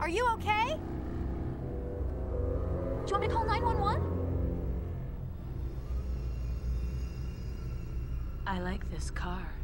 Are you okay? Do you want me to call 911? I like this car.